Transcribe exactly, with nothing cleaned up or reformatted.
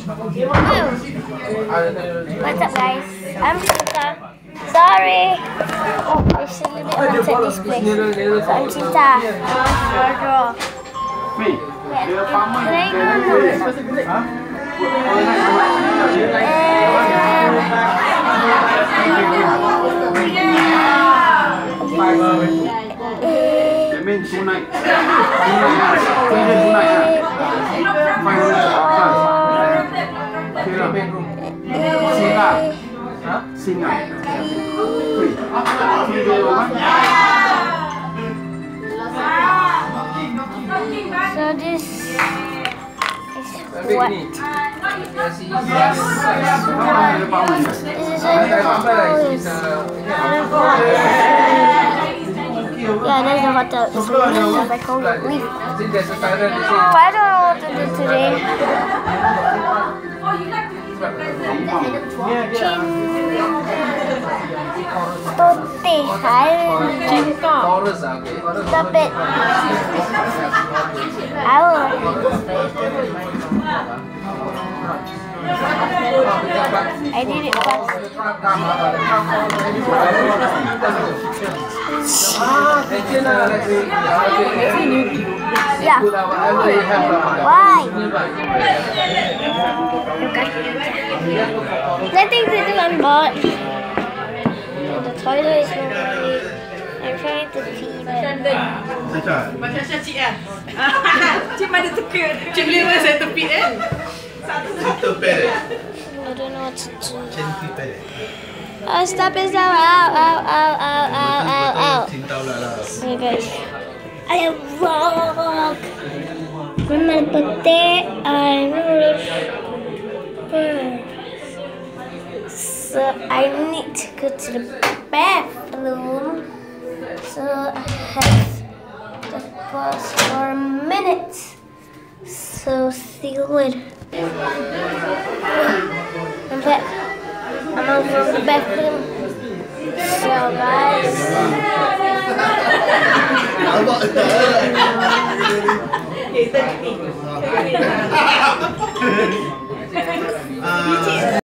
What's up, guys? I'm Cinta. Sorry. Oh, it's a little bit haunted this place. So I'm Cinta. I'm draw. That means two nights. Two nights. Two nights. Five hundred plus. Singa. Singa. Three. Three day one. So this is what. This is yeah, there's the hotel. It's really back home. Leave. I don't know what to do today. Tote, stop it. I will. I did it fast. Yeah. Why? Okay. Nothing to do on board. The toilet is not ready. I'm trying to pee. Macam cik kan? Cik mana teka? Cik boleh rasa saya tepi kan? I don't know what to do. Oh, stop it, stop. Ow, ow, ow, ow, ow, ow, ow. Okay, guys. I walk. Mama putih. I'm so I need to go to the bathroom. So I have to pause for a minute. So see you later. I'm back. I'm out from the bathroom. So guys.